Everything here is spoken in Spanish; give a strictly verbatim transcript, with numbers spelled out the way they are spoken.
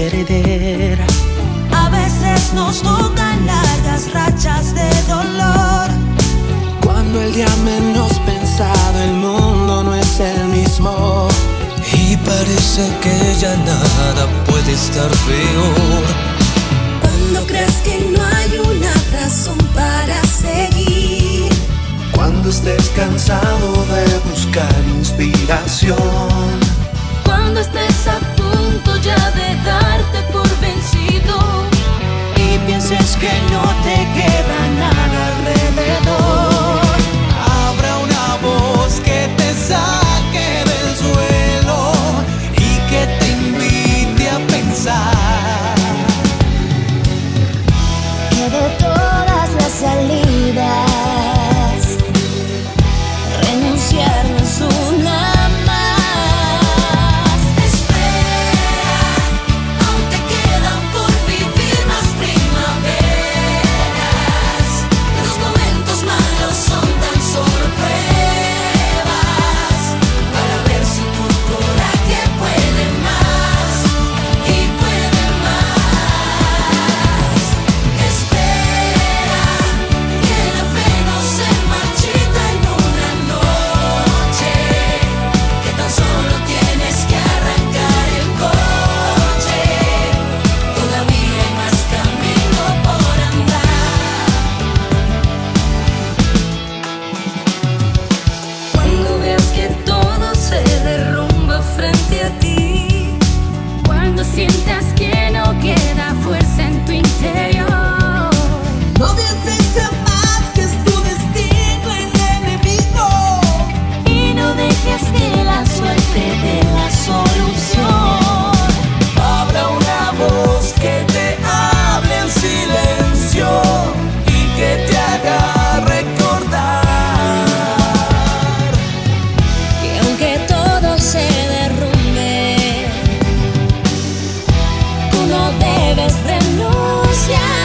perder. A veces nos tocan largas rachas de dolor. Cuando el día menos pensado el mundo no es el mismo y parece que ya nada puede estar peor. Cuando crees que no hay una razón para seguir. Cuando estés cansado de buscar inspiración. Cuando estés a punto ya de darte por vencido y pienses que no te queda nada alrededor. Habrá una voz que te saque del suelo y que te invite a pensar Que de todas las salidas renunciar no es una más. Espera, aún te quedan por vivir más primaveras. Los momentos malos son tan solo pruebas para ver si tu coraje puede más y puede más. Espera, que la fe no se marchita en una noche, que tan solo tienes que arrancar el coche. Todavía hay más camino por andar. Cuando veas que todo se derrumba frente a ti, cuando sientas que no queda fuerza en tu interior, no pienses jamás que es tu destino el enemigo y no dejes que la suerte dé la solución. Habrá una voz que te hable en silencio y que te haga recordar Que aunque todo se derrumbe, tú no debes renunciar.